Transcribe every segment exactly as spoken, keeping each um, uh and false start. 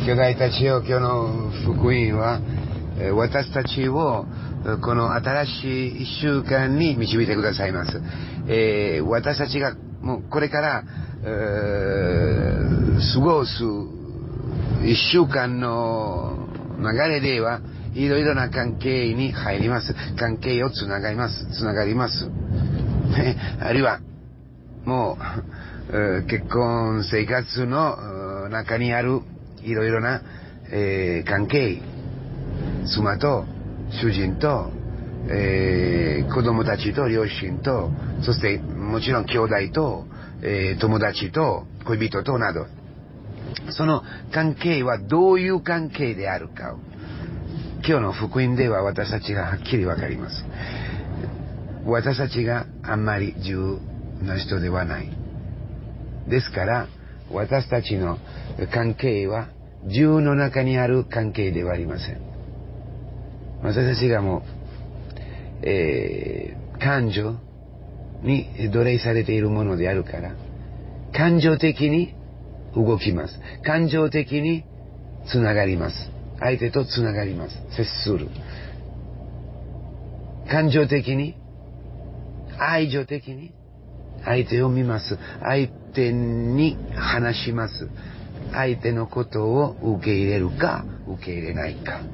兄弟たちよ、今日の福音は私たちをこの新しい一週間に導いてくださいます。えー、私たちがもうこれから、えー、過ごす一週間の流れではいろいろな関係に入ります。関係をつながります。つながります。あるいはもう結婚生活の中にあるいろいろな、えー、関係、妻と主人と、えー、子供たちと両親と、そしてもちろん兄弟と、えー、友達と恋人となど、その関係はどういう関係であるかを今日の福音では私たちがはっきりわかります。私たちがあんまり自由な人ではない。ですから私たちの関係は自由の中にある関係ではありません。私たちがもう、えー、感情に奴隷されているものであるから、感情的に動きます。感情的につながります。相手とつながります。接する。感情的に、愛情的に相手を見ます。相手に話します。相手のことを受け入れるか受け入れないか、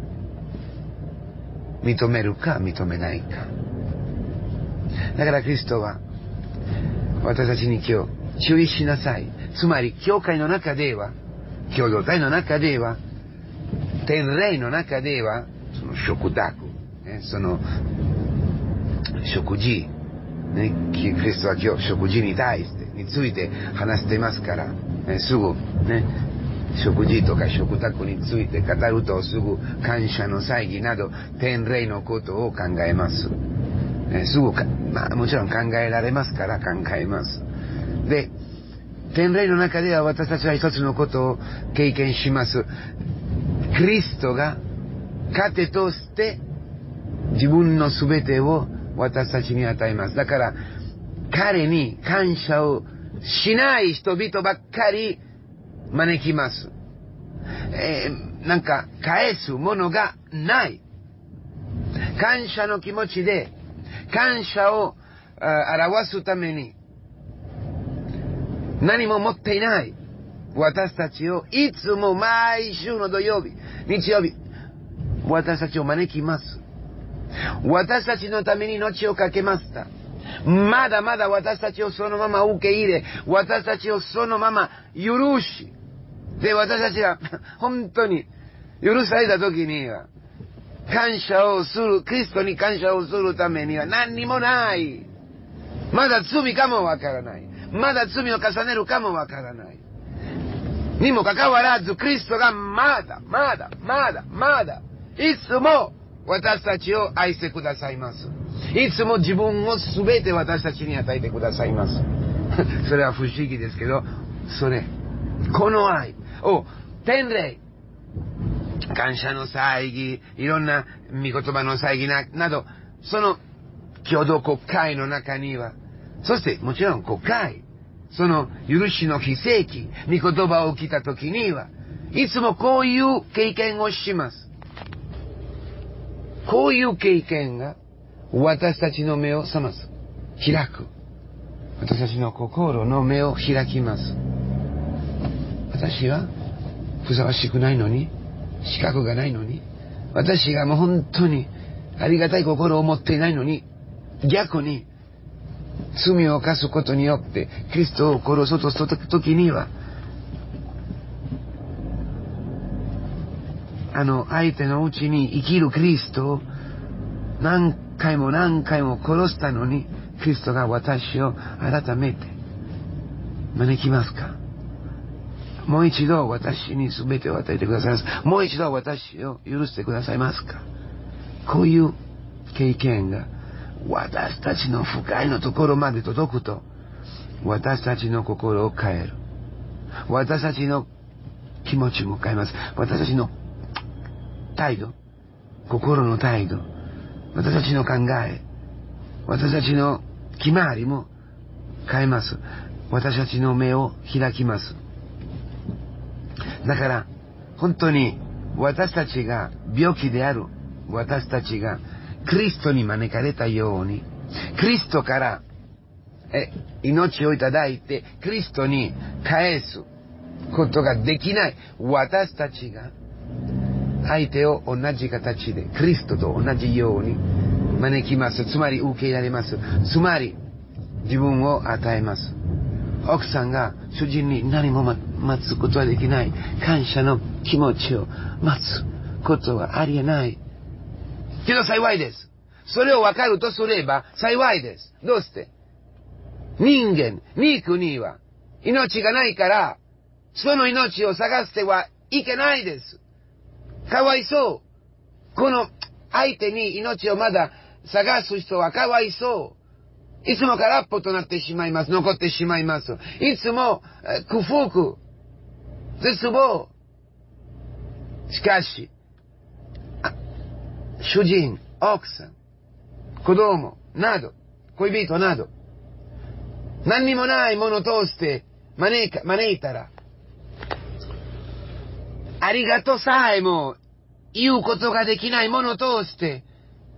認めるか認めないか。だからキリストは私たちに今日注意しなさい。つまり教会の中では、共同体の中では、天霊の中では、その食卓、ね、その食事、ね、キリストは今日食事に対してについて話していますから、ね、すぐね、食事とか食卓について語るとすぐ感謝の祭儀など天霊のことを考えます。ね、すぐか、まあもちろん考えられますから考えます。で、天霊の中では私たちは一つのことを経験します。キリストが糧として自分のすべてを私たちに与えます。だから彼に感謝をしない人々ばっかり招きます。えー、なんか返すものがない。感謝の気持ちで感謝を表すために何も持っていない私たちをいつも毎週の土曜日、日曜日、私たちを招きます。私たちのために命を懸けました。まだまだ私たちをそのまま受け入れ、私たちをそのまま許し、で、私たちが本当に許された時には、感謝をする、キリストに感謝をするためには何にもない。まだ罪かもわからない。まだ罪を重ねるかもわからない。にもかかわらず、キリストがまだ、まだ、まだ、まだ、いつも私たちを愛してくださいます。いつも自分をすべて私たちに与えてくださいます。それは不思議ですけど、それ、この愛を天霊、感謝の祭儀、いろんな御言葉の祭儀 な, など、その共同国会の中には、そしてもちろん国会、その許しの奇跡、御言葉を聞いたときには、いつもこういう経験をします。こういう経験が私たちの目を覚ます。開く。私たちの心の目を開きます。私はふさわしくないのに、資格がないのに、私がもう本当にありがたい心を持っていないのに、逆に罪を犯すことによってキリストを殺そうとした時には、あの相手のうちに生きるキリストを何回も何回も殺したのに、キリストが私を改めて招きますか？もう一度私に全てを与えてくださいます。もう一度私を許してくださいますか？こういう経験が私たちの深いのところまで届くと、私たちの心を変える。私たちの気持ちも変えます。私たちの態度、心の態度、私たちの考え、私たちの決まりも変えます。私たちの目を開きます。だから本当に私たちが病気である私たちがクリストに招かれたように、クリストからえ命をいただいてクリストに返すことができない私たちが相手を同じ形でクリストと同じように招きます。つまり受け入れられます。つまり自分を与えます。奥さんが主人に何も待つことはできない。感謝の気持ちを待つことはありえない。けど幸いです。それを分かるとすれば幸いです。どうして？人間、肉には命がないから、その命を探してはいけないです。かわいそう。この相手に命をまだ探す人はかわいそう。いつも空っぽとなってしまいます。残ってしまいます。いつも空腹、絶望。しかし、主人、奥さん、子供など、恋人など、何にもないものを通して招か、招いたら、ありがとうさえも言うことができないものを通して、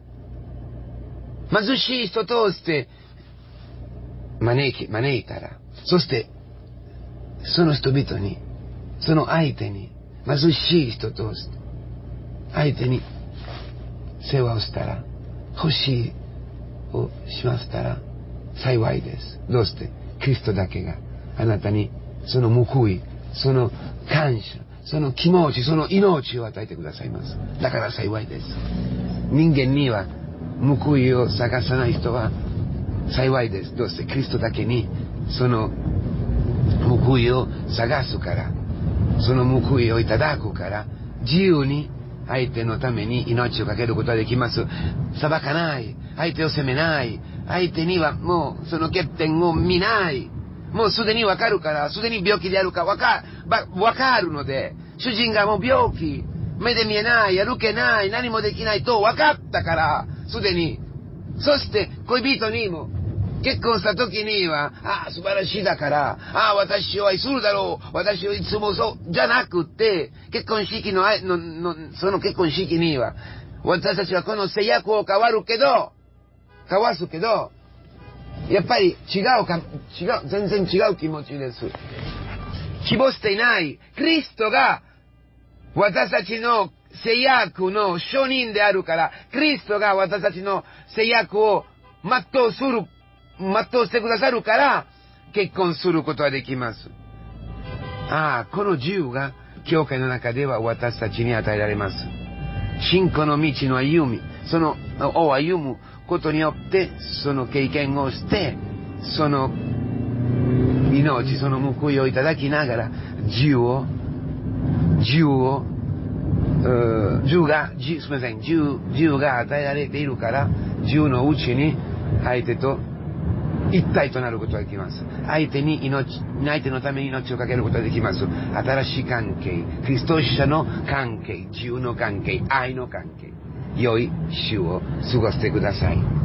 貧しい人を通して招き、招いたら、そして、その人々に、その相手に、貧しい人を通して、相手に世話をしたら、欲しいをしましたら、幸いです。どうして？キリストだけがあなたにその報い、その感謝、その気持ち、その命を与えてくださいます。だから幸いです。人間には報いを探さない人は幸いです。どうして？キリストだけにその報いを探すから、その報いをいただくから、自由に相手のために命をかけることができます。裁かない。相手を責めない。相手にはもうその欠点を見ない。もうすでにわかるから、すでに病気であるかわか、わかるので、主人がもう病気、目で見えない、歩けない、何もできないとわかったから、すでに。そして恋人にも、結婚した時には、ああ、素晴らしいだから、ああ、私を愛するだろう、私をいつもそう、じゃなくて、結婚式の、の、の、その結婚式には、私たちはこの制約を変わるけど、交わすけど、やっぱり違うか、違う、全然違う気持ちです。希望していない、キリストが、私たちの制約の証人であるから、キリストが私たちの制約を全うする、全うしてくださるから、結婚することができます。ああ、この自由が、教会の中では私たちに与えられます。信仰の道の歩み、その、を歩むことによって、その経験をして、その、命、その報いをいただきながら、自由を、自由を、自由が、すみません、自由、自由が与えられているから、自由のうちに、相手と一体となることができます。相手に命、相手のために命をかけることができます。新しい関係、クリスト者の関係、自由の関係、愛の関係、良い週を過ごしてください。